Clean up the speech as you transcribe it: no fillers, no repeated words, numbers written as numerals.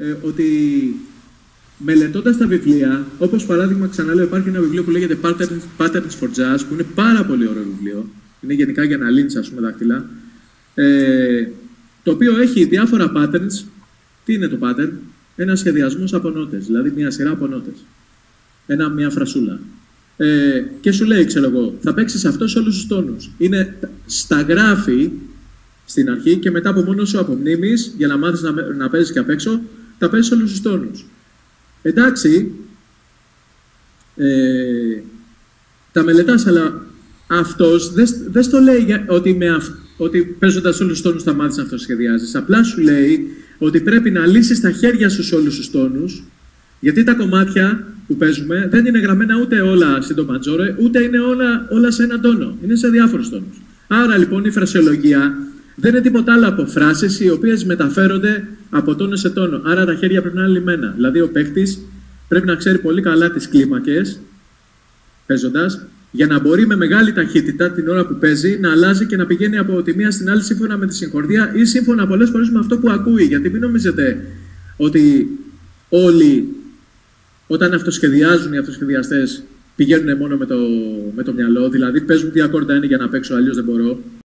ότι μελετώντας τα βιβλία, όπως παράδειγμα, ξαναλέω, υπάρχει ένα βιβλίο που λέγεται Patterns for Jazz, που είναι πάρα πολύ ωραίο βιβλίο. Είναι γενικά για να λύνεις, ας πούμε, δάχτυλα. Το οποίο έχει διάφορα patterns. Τι είναι το pattern? Ένα σχεδιασμός από νότες, δηλαδή μια σειρά από νότες. Μια φρασούλα. Και σου λέει, ξέρω εγώ, θα παίξεις αυτό σε όλους τους τόνους. Στα γράφει στην αρχή και μετά από μόνο σου από μνήμης, για να μάθεις να παίζεις και απ' έξω, τα παίζεις σε όλους τους τόνους. Εντάξει, τα μελετάς, αλλά αυτός δεν στο λέει ότι παίζοντας όλους τους τόνους θα μάθεις να αυτοσχεδιάζεις. Απλά σου λέει ότι πρέπει να λύσεις τα χέρια σου σε όλους τους τόνους, γιατί τα κομμάτια που παίζουμε δεν είναι γραμμένα ούτε όλα στην το ματζόρε, ούτε είναι όλα σε έναν τόνο. Είναι σε διάφορους τόνους. Άρα λοιπόν η φρασιολογία δεν είναι τίποτα άλλο από φράσεις οι οποίες μεταφέρονται από τόνο σε τόνο. Άρα τα χέρια πρέπει να είναι λυμμένα. Δηλαδή ο παίκτης πρέπει να ξέρει πολύ καλά τις κλίμακες, παίζοντας, για να μπορεί με μεγάλη ταχύτητα την ώρα που παίζει να αλλάζει και να πηγαίνει από τη μία στην άλλη σύμφωνα με τη συγχορδία ή σύμφωνα πολλές φορές με αυτό που ακούει. Γιατί μην νομίζετε ότι όλοι όταν αυτοσχεδιάζουν οι αυτοσχεδιαστές πηγαίνουν μόνο με το μυαλό, δηλαδή παίζουν τι ακόρτα είναι για να παίξω, αλλιώς δεν μπορώ.